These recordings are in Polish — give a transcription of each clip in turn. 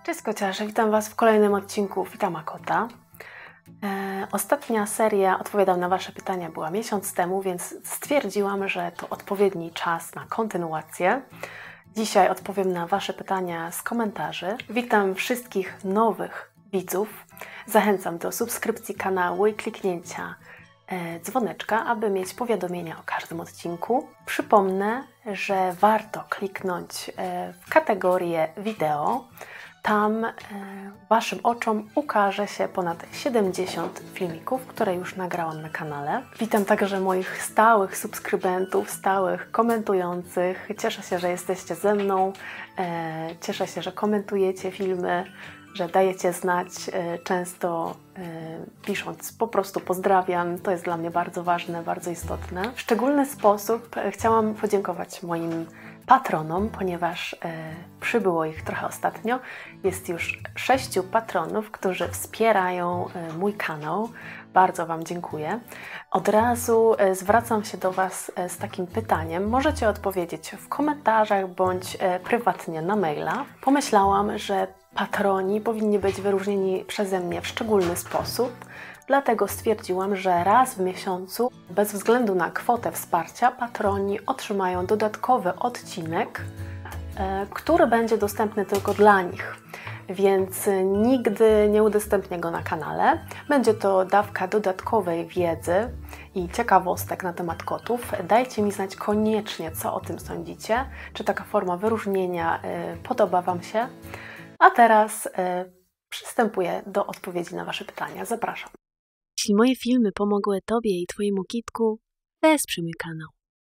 Cześć kociarze, witam Was w kolejnym odcinku Witama Kota. Ostatnia seria Odpowiadam na Wasze pytania była miesiąc temu, więc stwierdziłam, że to odpowiedni czas na kontynuację. Dzisiaj odpowiem na Wasze pytania z komentarzy. Witam wszystkich nowych widzów. Zachęcam do subskrypcji kanału i kliknięcia dzwoneczka, aby mieć powiadomienia o każdym odcinku. Przypomnę, że warto kliknąć w kategorię wideo. Tam Waszym oczom ukaże się ponad 70 filmików, które już nagrałam na kanale. Witam także moich stałych subskrybentów, stałych komentujących. Cieszę się, że jesteście ze mną. Cieszę się, że komentujecie filmy, że dajecie znać, często pisząc po prostu pozdrawiam. To jest dla mnie bardzo ważne, bardzo istotne. W szczególny sposób chciałam podziękować moim patronom, ponieważ przybyło ich trochę ostatnio. Jest już 6 patronów, którzy wspierają mój kanał. Bardzo Wam dziękuję. Od razu zwracam się do Was z takim pytaniem. Możecie odpowiedzieć w komentarzach bądź prywatnie na maila. Pomyślałam, że patroni powinni być wyróżnieni przeze mnie w szczególny sposób. Dlatego stwierdziłam, że raz w miesiącu, bez względu na kwotę wsparcia, patroni otrzymają dodatkowy odcinek, który będzie dostępny tylko dla nich. Więc nigdy nie udostępnię go na kanale. Będzie to dawka dodatkowej wiedzy i ciekawostek na temat kotów. Dajcie mi znać koniecznie, co o tym sądzicie. Czy taka forma wyróżnienia podoba Wam się? A teraz przystępuję do odpowiedzi na Wasze pytania. Zapraszam. Jeśli moje filmy pomogły Tobie i Twojemu kitku, wesprzyj mój kanał.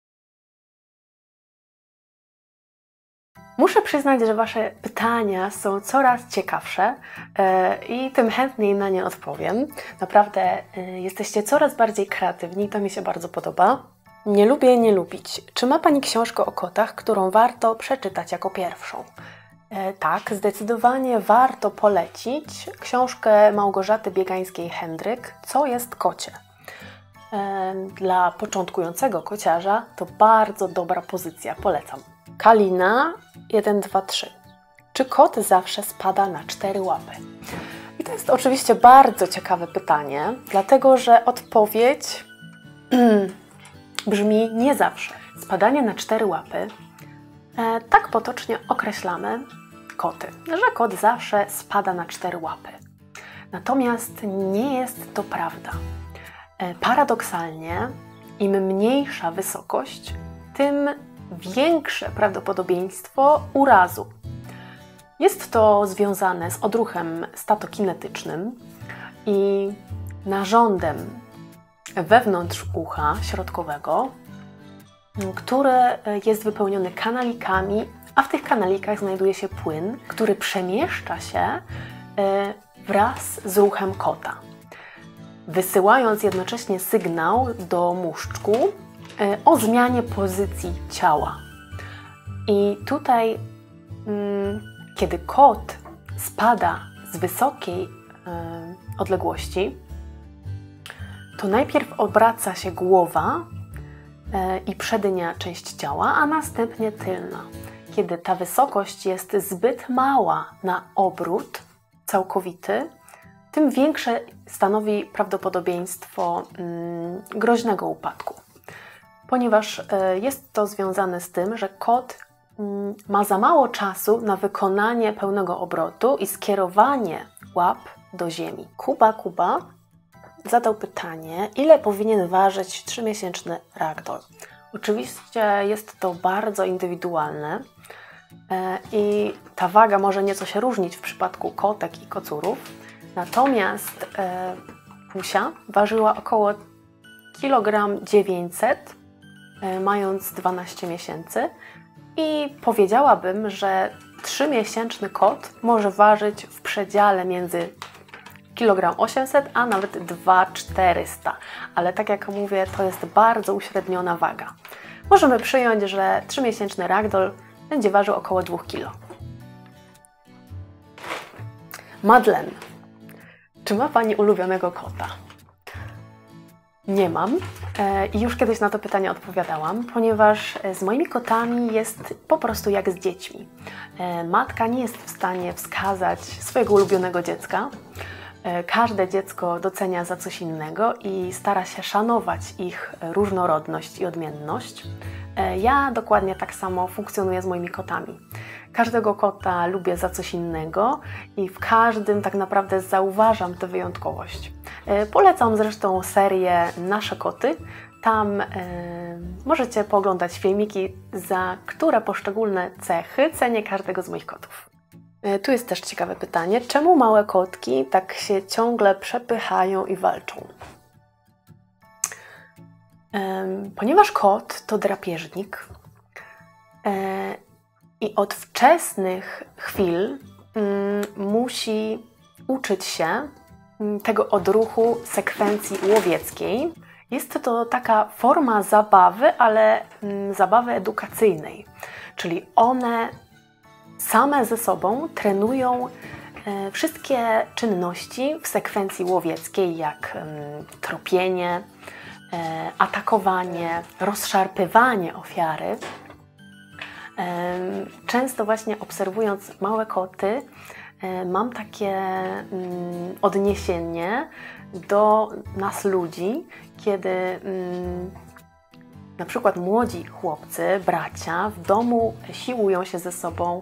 Muszę przyznać, że Wasze pytania są coraz ciekawsze i tym chętniej na nie odpowiem. Naprawdę jesteście coraz bardziej kreatywni i to mi się bardzo podoba. Nie lubię nie lubić. Czy ma Pani książkę o kotach, którą warto przeczytać jako pierwszą? Tak, zdecydowanie warto polecić książkę Małgorzaty Biegańskiej-Hendryk Co jest kocie? Dla początkującego kociarza to bardzo dobra pozycja, polecam. Kalina 1, 2, 3. Czy kot zawsze spada na 4 łapy? I to jest oczywiście bardzo ciekawe pytanie, dlatego że odpowiedź brzmi nie zawsze. Spadanie na 4 łapy tak potocznie określamy koty, że kot zawsze spada na 4 łapy. Natomiast nie jest to prawda. Paradoksalnie, im mniejsza wysokość, tym większe prawdopodobieństwo urazu. Jest to związane z odruchem statokinetycznym i narządem wewnątrz ucha środkowego, który jest wypełniony kanalikami, a w tych kanalikach znajduje się płyn, który przemieszcza się wraz z ruchem kota, wysyłając jednocześnie sygnał do mózgu o zmianie pozycji ciała. I tutaj, kiedy kot spada z wysokiej odległości, to najpierw obraca się głowa i przednia część ciała, a następnie tylna. Kiedy ta wysokość jest zbyt mała na obrót całkowity, tym większe stanowi prawdopodobieństwo groźnego upadku. Ponieważ jest to związane z tym, że kot ma za mało czasu na wykonanie pełnego obrotu i skierowanie łap do ziemi. Kuba zadał pytanie, ile powinien ważyć 3-miesięczny ragdoll. Oczywiście jest to bardzo indywidualne i ta waga może nieco się różnić w przypadku kotek i kocurów. Natomiast Pusia ważyła około 900 kg, mając 12 miesięcy i powiedziałabym, że 3-miesięczny kot może ważyć w przedziale między 800 kg, a nawet 2400 kg. Ale tak jak mówię, to jest bardzo uśredniona waga. Możemy przyjąć, że 3-miesięczny ragdoll będzie ważył około 2 kg. Madeleine, czy ma Pani ulubionego kota? Nie mam i już kiedyś na to pytanie odpowiadałam, ponieważ z moimi kotami jest po prostu jak z dziećmi. Matka nie jest w stanie wskazać swojego ulubionego dziecka. Każde dziecko docenia za coś innego i stara się szanować ich różnorodność i odmienność. Ja dokładnie tak samo funkcjonuję z moimi kotami. Każdego kota lubię za coś innego i w każdym tak naprawdę zauważam tę wyjątkowość. Polecam zresztą serię Nasze Koty. Tam możecie pooglądać filmiki, za które poszczególne cechy cenię każdego z moich kotów. Tu jest też ciekawe pytanie. Czemu małe kotki tak się ciągle przepychają i walczą? Ponieważ kot to drapieżnik i od wczesnych chwil musi uczyć się tego odruchu sekwencji łowieckiej. Jest to taka forma zabawy, ale zabawy edukacyjnej, czyli one same ze sobą trenują wszystkie czynności w sekwencji łowieckiej, jak tropienie, atakowanie, rozszarpywanie ofiary. Często właśnie obserwując małe koty, mam takie odniesienie do nas ludzi, kiedy na przykład młodzi chłopcy, bracia w domu siłują się ze sobą,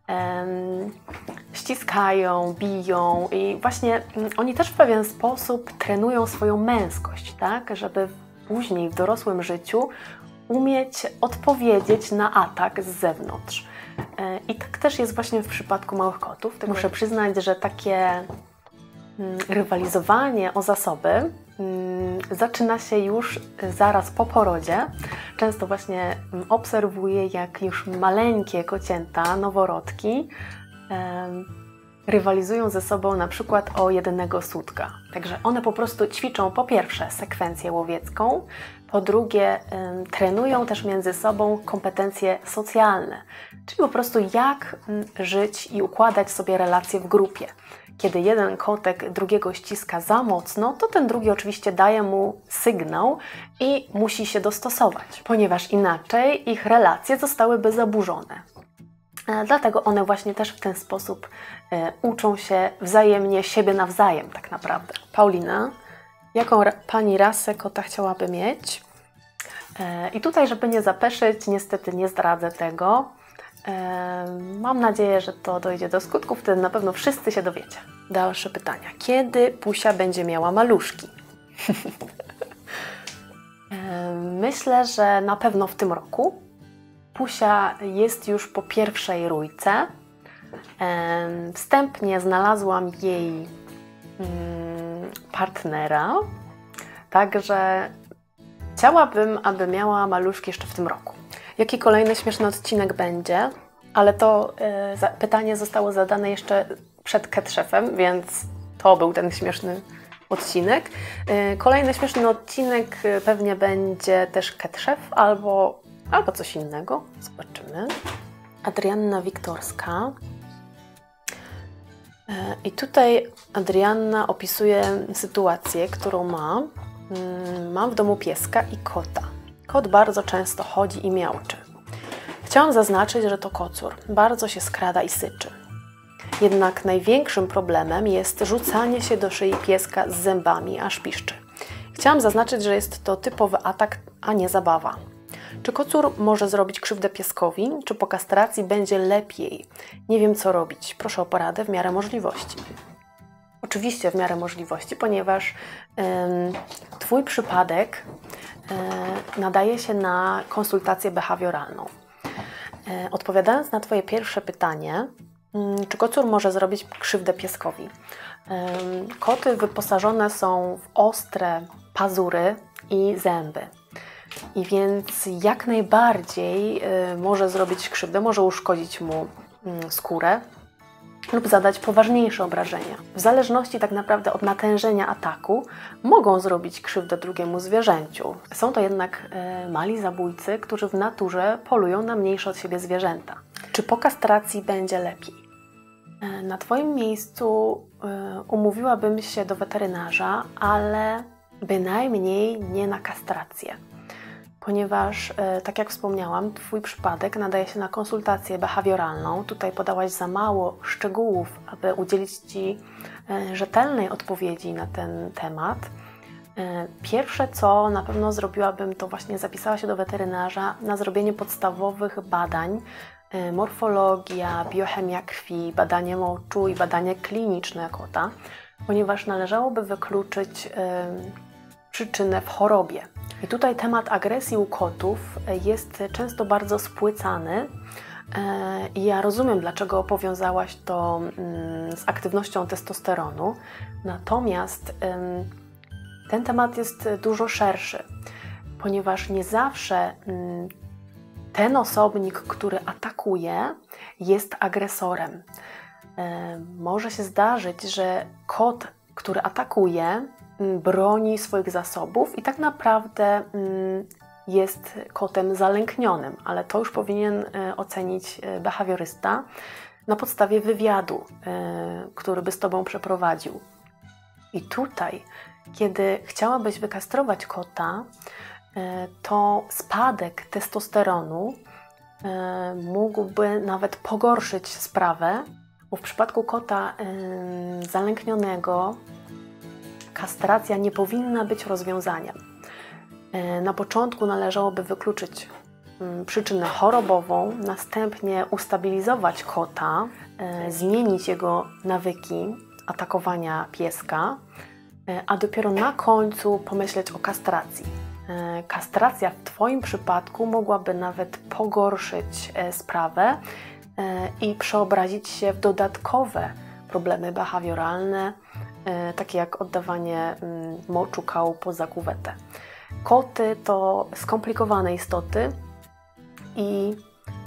ściskają, biją i właśnie oni też w pewien sposób trenują swoją męskość, tak, żeby później w dorosłym życiu umieć odpowiedzieć na atak z zewnątrz. I tak też jest właśnie w przypadku małych kotów. Tak muszę przyznać, że takie rywalizowanie o zasoby zaczyna się już zaraz po porodzie. Często właśnie obserwuję, jak już maleńkie kocięta, noworodki rywalizują ze sobą na przykład o jednego słudka. Także one po prostu ćwiczą po pierwsze sekwencję łowiecką, po drugie trenują też między sobą kompetencje socjalne, czyli po prostu jak żyć i układać sobie relacje w grupie. Kiedy jeden kotek drugiego ściska za mocno, to ten drugi oczywiście daje mu sygnał i musi się dostosować, ponieważ inaczej ich relacje zostałyby zaburzone. Dlatego one właśnie też w ten sposób uczą się wzajemnie siebie nawzajem tak naprawdę. Paulina, jaką Pani rasę kota chciałaby mieć? I tutaj, żeby nie zapeszyć, niestety nie zdradzę tego. Mam nadzieję, że to dojdzie do skutku, wtedy na pewno wszyscy się dowiecie. Dalsze pytania. Kiedy Pusia będzie miała maluszki? Myślę, że na pewno w tym roku. Pusia jest już po pierwszej rójce. Wstępnie znalazłam jej partnera, także chciałabym, aby miała maluszki jeszcze w tym roku. Jaki kolejny śmieszny odcinek będzie? Ale to pytanie zostało zadane jeszcze przed Cat-Chefem, więc to był ten śmieszny odcinek. Kolejny śmieszny odcinek pewnie będzie też Cat-Chef albo coś innego. Zobaczymy. Adrianna Wiktorska. I tutaj Adrianna opisuje sytuację, którą ma. Mam w domu pieska i kota. Kot bardzo często chodzi i miauczy. Chciałam zaznaczyć, że to kocur. Bardzo się skrada i syczy. Jednak największym problemem jest rzucanie się do szyi pieska z zębami, aż piszczy. Chciałam zaznaczyć, że jest to typowy atak, a nie zabawa. Czy kocur może zrobić krzywdę pieskowi, czy po kastracji będzie lepiej? Nie wiem, co robić. Proszę o poradę w miarę możliwości. Oczywiście w miarę możliwości, ponieważ Twój przypadek nadaje się na konsultację behawioralną. Odpowiadając na Twoje pierwsze pytanie, czy kocur może zrobić krzywdę pieskowi? Koty wyposażone są w ostre pazury i zęby. I więc jak najbardziej może zrobić krzywdę, może uszkodzić mu skórę lub zadać poważniejsze obrażenia. W zależności tak naprawdę od natężenia ataku mogą zrobić krzywdę drugiemu zwierzęciu. Są to jednak mali zabójcy, którzy w naturze polują na mniejsze od siebie zwierzęta. Czy po kastracji będzie lepiej? Na Twoim miejscu umówiłabym się do weterynarza, ale bynajmniej nie na kastrację. Ponieważ, tak jak wspomniałam, Twój przypadek nadaje się na konsultację behawioralną. Tutaj podałaś za mało szczegółów, aby udzielić Ci rzetelnej odpowiedzi na ten temat. Pierwsze co na pewno zrobiłabym, to właśnie zapisała się do weterynarza na zrobienie podstawowych badań, morfologia, biochemia krwi, badanie moczu i badanie kliniczne kota, ponieważ należałoby wykluczyć przyczynę w chorobie. I tutaj temat agresji u kotów jest często bardzo spłycany i ja rozumiem, dlaczego powiązałaś to z aktywnością testosteronu, natomiast ten temat jest dużo szerszy, ponieważ nie zawsze ten osobnik, który atakuje, jest agresorem. Może się zdarzyć, że kot, który atakuje, broni swoich zasobów i tak naprawdę jest kotem zalęknionym, ale to już powinien ocenić behawiorysta na podstawie wywiadu, który by z Tobą przeprowadził. I tutaj, kiedy chciałabyś wykastrować kota, to spadek testosteronu mógłby nawet pogorszyć sprawę, bo w przypadku kota zalęknionego kastracja nie powinna być rozwiązaniem. Na początku należałoby wykluczyć przyczynę chorobową, następnie ustabilizować kota, zmienić jego nawyki atakowania pieska, a dopiero na końcu pomyśleć o kastracji. Kastracja w Twoim przypadku mogłaby nawet pogorszyć sprawę i przeobrazić się w dodatkowe problemy behawioralne, takie jak oddawanie moczu, kału poza kuwetę. Koty to skomplikowane istoty i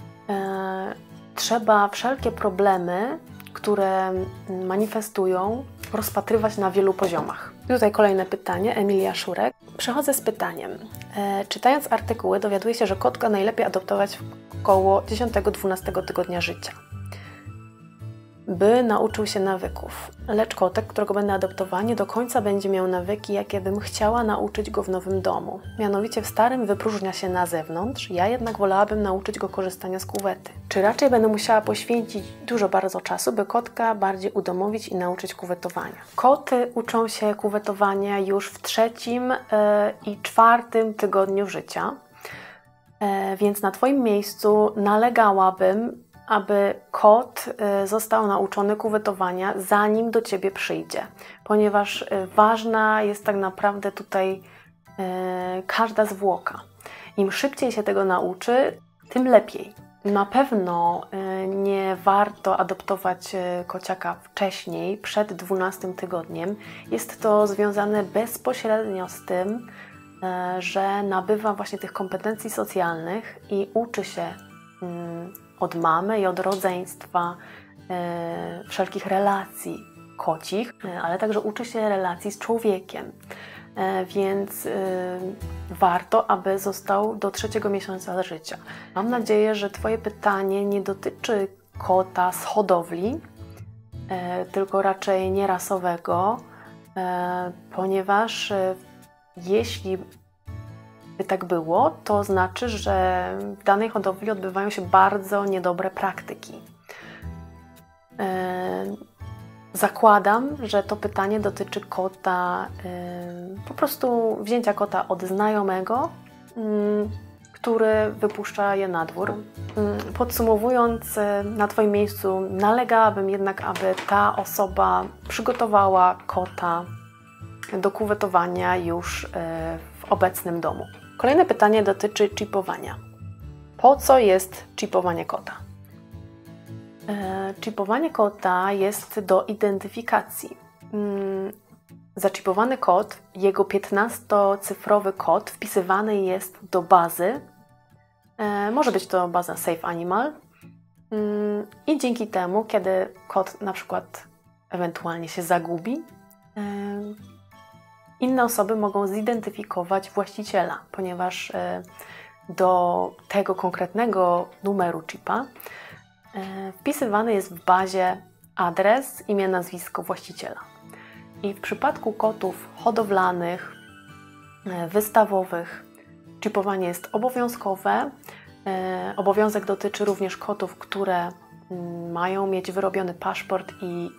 trzeba wszelkie problemy, które manifestują, rozpatrywać na wielu poziomach. I tutaj kolejne pytanie, Emilia Szurek. Przechodzę z pytaniem. Czytając artykuły dowiaduję się, że kotka najlepiej adoptować w około 10-12 tygodnia życia, by nauczył się nawyków. Lecz kotek, którego będę adoptowała, nie do końca będzie miał nawyki, jakie bym chciała nauczyć go w nowym domu. Mianowicie w starym wypróżnia się na zewnątrz, ja jednak wolałabym nauczyć go korzystania z kuwety. Czy raczej będę musiała poświęcić dużo bardzo czasu, by kotka bardziej udomowić i nauczyć kuwetowania? Koty uczą się kuwetowania już w 3. i 4. tygodniu życia, więc na Twoim miejscu nalegałabym, aby kot został nauczony kuwetowania, zanim do Ciebie przyjdzie. Ponieważ ważna jest tak naprawdę tutaj każda zwłoka. Im szybciej się tego nauczy, tym lepiej. Na pewno nie warto adoptować kociaka wcześniej, przed 12 tygodniem. Jest to związane bezpośrednio z tym, że nabywa właśnie tych kompetencji socjalnych i uczy się od mamy i od rodzeństwa wszelkich relacji kocich, ale także uczy się relacji z człowiekiem. Więc warto, aby został do 3. miesiąca życia. Mam nadzieję, że Twoje pytanie nie dotyczy kota z hodowli, tylko raczej nierasowego, ponieważ jeśli by tak było, to znaczy, że w danej hodowli odbywają się bardzo niedobre praktyki. Zakładam, że to pytanie dotyczy kota, po prostu wzięcia kota od znajomego, który wypuszcza je na dwór. Podsumowując, na Twoim miejscu nalegałabym jednak, aby ta osoba przygotowała kota do kuwetowania już w obecnym domu. Kolejne pytanie dotyczy chipowania. Po co jest chipowanie kota? Chipowanie kota jest do identyfikacji. Zaczipowany kot, jego 15-cyfrowy kod wpisywany jest do bazy. Może być to baza Safe Animal. I dzięki temu, kiedy kot na przykład ewentualnie się zagubi, inne osoby mogą zidentyfikować właściciela, ponieważ do tego konkretnego numeru chipa wpisywany jest w bazie adres, imię, nazwisko właściciela. I w przypadku kotów hodowlanych, wystawowych chipowanie jest obowiązkowe. Obowiązek dotyczy również kotów, które mają mieć wyrobiony paszport i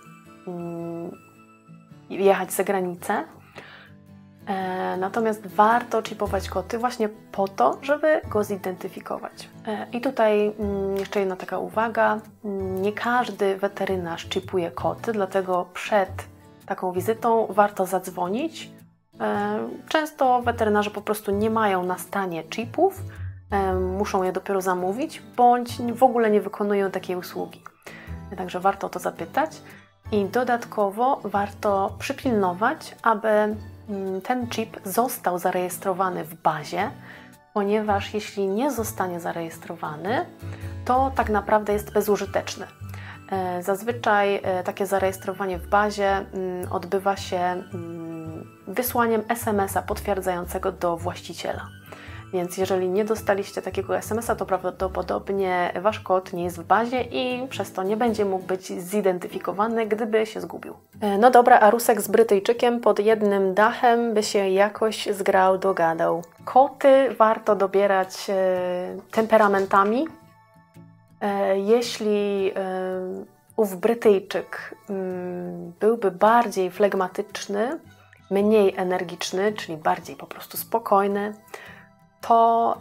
jechać za granicę. Natomiast warto chipować koty właśnie po to, żeby go zidentyfikować. I tutaj jeszcze jedna taka uwaga. Nie każdy weterynarz chipuje koty, dlatego przed taką wizytą warto zadzwonić. Często weterynarze po prostu nie mają na stanie chipów, muszą je dopiero zamówić, bądź w ogóle nie wykonują takiej usługi. Także warto o to zapytać. I dodatkowo warto przypilnować, aby ten chip został zarejestrowany w bazie, ponieważ jeśli nie zostanie zarejestrowany, to tak naprawdę jest bezużyteczny. Zazwyczaj takie zarejestrowanie w bazie odbywa się wysłaniem SMS-a potwierdzającego do właściciela. Więc jeżeli nie dostaliście takiego SMS-a, to prawdopodobnie Wasz kot nie jest w bazie i przez to nie będzie mógł być zidentyfikowany, gdyby się zgubił. No dobra, a Rusek z Brytyjczykiem pod jednym dachem by się jakoś zgrał, dogadał. Koty warto dobierać temperamentami. Jeśli ów Brytyjczyk byłby bardziej flegmatyczny, mniej energiczny, czyli bardziej po prostu spokojny, to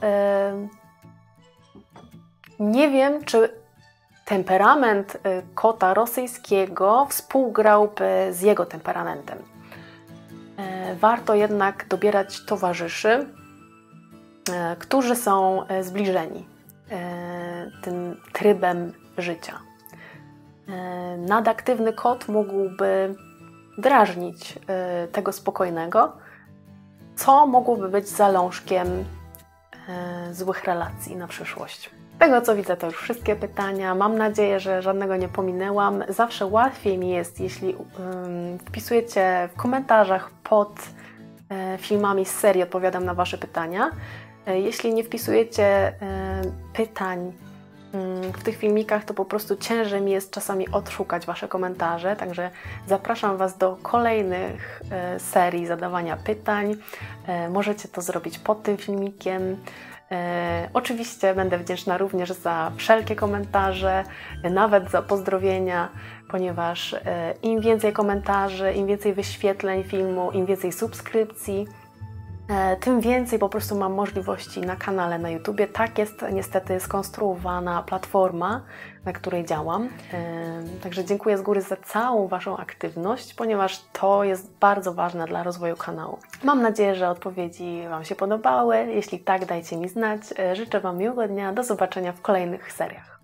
nie wiem, czy temperament kota rosyjskiego współgrałby z jego temperamentem. Warto jednak dobierać towarzyszy, którzy są zbliżeni tym trybem życia. Nadaktywny kot mógłby drażnić tego spokojnego, co mogłoby być zalążkiem złych relacji na przyszłość. Z tego co widzę, to już wszystkie pytania. Mam nadzieję, że żadnego nie pominęłam. Zawsze łatwiej mi jest, jeśli wpisujecie w komentarzach pod filmami z serii Odpowiadam na Wasze pytania. Jeśli nie wpisujecie pytań w tych filmikach, to po prostu ciężej mi jest czasami odszukać Wasze komentarze, także zapraszam Was do kolejnych serii zadawania pytań. Możecie to zrobić pod tym filmikiem. Oczywiście będę wdzięczna również za wszelkie komentarze, nawet za pozdrowienia, ponieważ im więcej komentarzy, im więcej wyświetleń filmu, im więcej subskrypcji, tym więcej po prostu mam możliwości na kanale na YouTubie. Tak jest niestety skonstruowana platforma, na której działam. Także dziękuję z góry za całą Waszą aktywność, ponieważ to jest bardzo ważne dla rozwoju kanału. Mam nadzieję, że odpowiedzi Wam się podobały. Jeśli tak, dajcie mi znać. Życzę Wam miłego dnia. Do zobaczenia w kolejnych seriach.